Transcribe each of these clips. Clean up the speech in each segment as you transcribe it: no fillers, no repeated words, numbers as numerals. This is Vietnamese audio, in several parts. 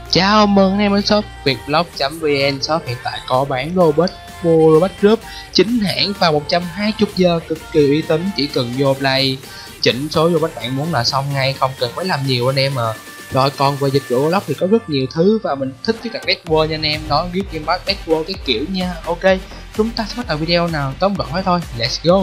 Chào mừng anh em đến shop vietvlog.vn. Shop hiện tại có bán robot group chính hãng và 120 giờ cực kỳ uy tín. Chỉ cần vô play chỉnh số robot bạn muốn là xong ngay, không cần phải làm nhiều anh em à. Rồi còn về dịch vụ vlog thì có rất nhiều thứ và mình thích cái card Bedwars nha anh em, đó gift game pass Bedwars cái kiểu nha. Ok, chúng ta sẽ bắt đầu video nào tóm gọn hết thôi. Let's go.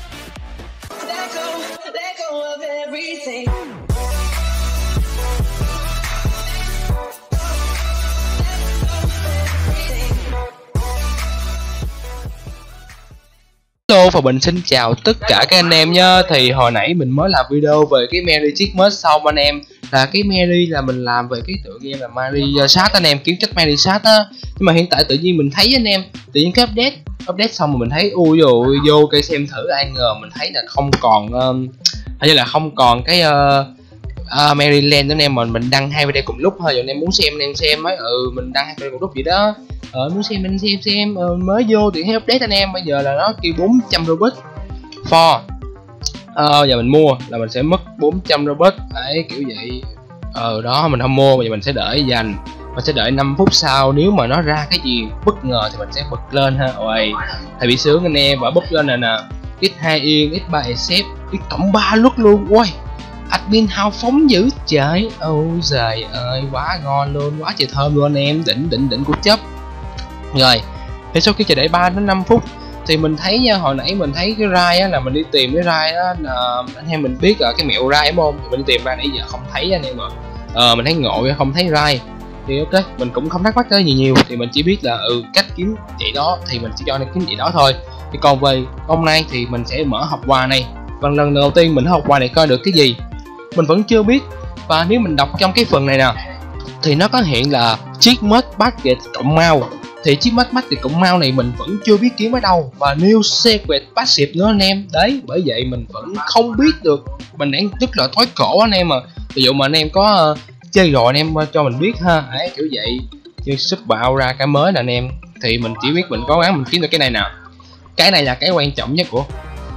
Hello và mình xin chào tất cả các anh em nha. Thì hồi nãy mình mới làm video về cái Mary Checkmate xong anh em. Là cái Mary là mình làm về cái tựa game là Mary sát anh em, kiếm chất Mary sát á. Nhưng mà hiện tại tự nhiên mình thấy anh em, tự nhiên cái update xong rồi mình thấy ui dồi vô cây xem thử, ai ngờ mình thấy là không còn hay như là không còn cái Maryland anh em. Mình đăng hai video cùng lúc thôi, giờ anh em muốn xem anh em xem ấy. Mình đăng hai video cùng lúc vậy đó. Muốn xem anh xem mới vô thì thấy update anh em. Bây giờ là nó kêu 400 robot for giờ mình mua là mình sẽ mất 400 robot đấy, kiểu vậy. Đó mình không mua, bây giờ mình sẽ đợi dành, mình sẽ đợi 5 phút sau, nếu mà nó ra cái gì bất ngờ thì mình sẽ bật lên ha. Ôi thầy bị sướng anh em, và búp lên này nè, x2 yên, x3 accept, x+3 lúc luôn. Ôi admin hào phóng dữ trời, ôi giời ơi quá ngon luôn, quá trời thơm luôn anh em, đỉnh của chấp. Rồi thì sau khi chờ đợi 3 đến 5 phút thì mình thấy nha, hồi nãy mình thấy cái rai á, là mình đi tìm cái rai á, anh em mình biết là cái mẹo rai đúng không, mình đi tìm rai nãy giờ không thấy anh em ạ. Mình thấy ngộ không thấy rai thì ok, mình cũng không thắc mắc tới nhiều thì mình chỉ biết là cách kiếm vậy đó thì mình chỉ cho nên kiếm vậy đó thôi. Thì còn về hôm nay thì mình sẽ mở hộp quà này, và lần đầu tiên mình hộp quà này coi được cái gì mình vẫn chưa biết. Và nếu mình đọc trong cái phần này nè thì nó có hiện là Checkmate Basket cộng mau, thì Checkmate Basket cộng mau này mình vẫn chưa biết kiếm ở đâu, và New Secret Passive nữa anh em. Đấy, bởi vậy mình vẫn không biết được, mình đang rất là thói cổ anh em. Ví dụ mà anh em có chơi rồi anh em cho mình biết ha. Đấy, kiểu vậy. Như sub bạo ra cái mới nè anh em, thì mình chỉ biết mình cố gắng mình kiếm được cái này nào. Cái này là cái quan trọng nhất của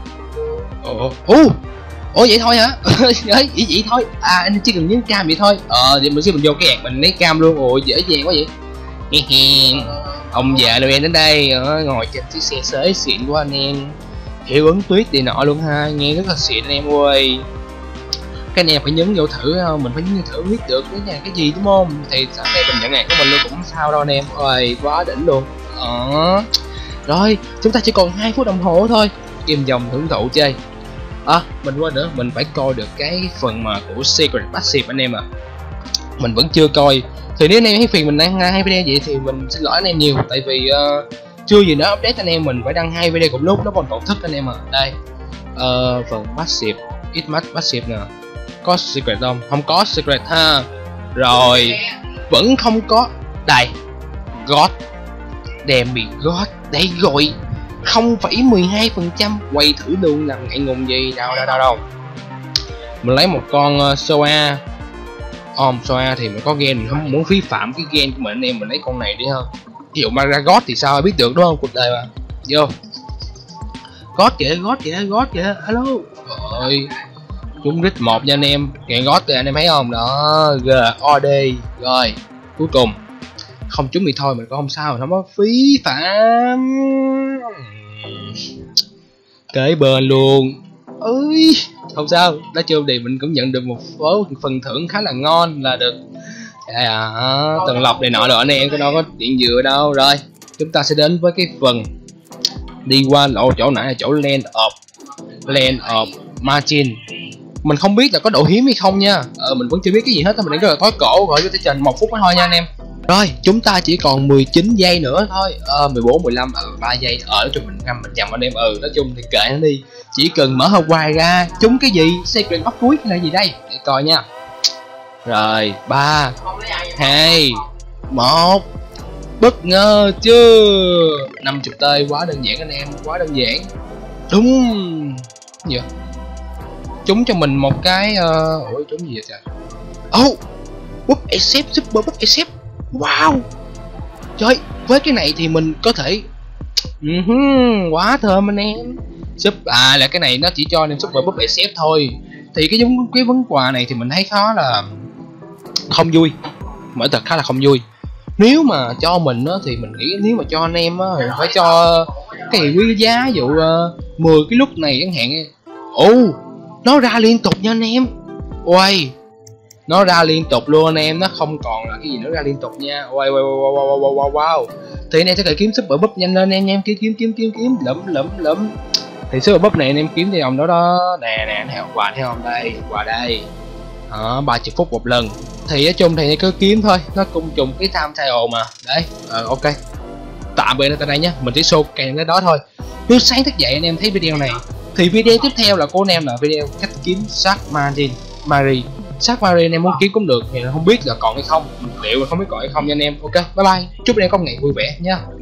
ủa vậy thôi hả? vậy thôi anh chỉ cần nhấn cam vậy thôi. Thì mình sẽ vô cái ad mình lấy cam luôn. Ồ dễ dàng quá vậy. Ông già Noel đến đây ngồi trên chiếc xe xới xịn của anh em, hiệu ứng tuyết thì nọ luôn ha, nghe rất là xịn anh em ơi. Cái này phải nhấn vô thử, mình phải nhấn vô thử biết được cái này cái gì đúng không, thì sau đây mình nhận ad của mình luôn cũng sao đâu anh em. Ôi quá đỉnh luôn. Rồi chúng ta chỉ còn 2 phút đồng hồ thôi, kim dòng hưởng thụ chơi. Mình quên nữa, mình phải coi được cái phần mà của Secret Passive anh em ạ. Mình vẫn chưa coi. Thì nếu anh em thấy phiền mình đăng 2 video vậy thì mình xin lỗi anh em nhiều, tại vì chưa gì nữa update anh em, mình phải đăng 2 video cùng lúc, nó còn tổn thức anh em ạ. Đây phần Passive, Xmax Passive nè, có Secret không? Không có Secret ha. Rồi vẫn không có. Đây God Damn bị God, đây rồi 0,12%, quay thử luôn, làm ngại ngùng gì đâu. Mình lấy một con Soa. Soa thì mình có gen, mình không muốn phí phạm cái gen của mình anh em, mình lấy con này đi ha. Ví dụ mà ra God thì sao biết được đúng không, cuộc đời mà. Vô God kìa, alo. Rồi chúng rít 1 nha anh em, kìa God kìa anh em thấy không, đó GOD. Rồi cuối cùng không trúng thì thôi, mình cũng không sao, không có phí phạm. Kế bên luôn. Ơi không sao, nói chung thì mình cũng nhận được một số phần thưởng khá là ngon là được. Tầng lọc này nọ rồi anh em, cái đâu có chuyện dừa đâu. Rồi chúng ta sẽ đến với cái phần đi qua chỗ nãy là chỗ Land of Margin. Mình không biết là có độ hiếm hay không nha. Mình vẫn chưa biết cái gì hết, mình đang rất là thói cổ. Gọi cho tới trình 1 phút nữa thôi nha anh em. Rồi chúng ta chỉ còn 19 giây nữa thôi, 14, 15, 3 giây. Nói chung mình ngâm mình nhầm anh em. Nói chung thì kệ nó đi, chỉ cần mở hộp quà ra trúng cái gì secret box cuối hay là gì đây để coi nha. Rồi 3, 2, 1, bất ngờ chưa, 50 tơi, quá đơn giản anh em, quá đơn giản. Đúng gì vậy? Trúng cho mình một cái ủa trúng gì vậy trời? Búp accept, super búp accept. Wow trời, với cái này thì mình có thể quá thơm anh em. Là cái này nó chỉ cho nên super búp accept thôi. Thì cái vấn quà này thì mình thấy khó là không vui. mở thật khá là không vui. Nếu mà cho mình á thì mình nghĩ nếu mà cho anh em á thì phải cho cái gì quý giá, ví dụ 10 cái lúc này chẳng hạn. Nó ra liên tục nha anh em. Ôi, nó ra liên tục luôn anh em, nó không còn là cái gì nữa, ra liên tục nha. Wow. Thì anh em sẽ phải kiếm super búp nhanh lên anh em, kiếm lụm. Thì super búp này anh em kiếm theo vòng đó nè, theo quà theo không đây, quà đây. Đó, 30 phút một lần. Thì nói chung thì cứ kiếm thôi, nó cùng trùng cái time trial mà. Đấy, ok. Tạm biệt tại đây nhé, mình chỉ show kèm cái đó thôi. Nếu sáng thức dậy anh em thấy video này thì video tiếp theo là của anh em là video cách kiếm Shark Marie. Shark Marie anh em muốn kiếm cũng được, thì không biết là còn hay không, liệu là không biết còn hay không nha anh em. Ok, bye bye, chúc anh em có ngày vui vẻ nhé.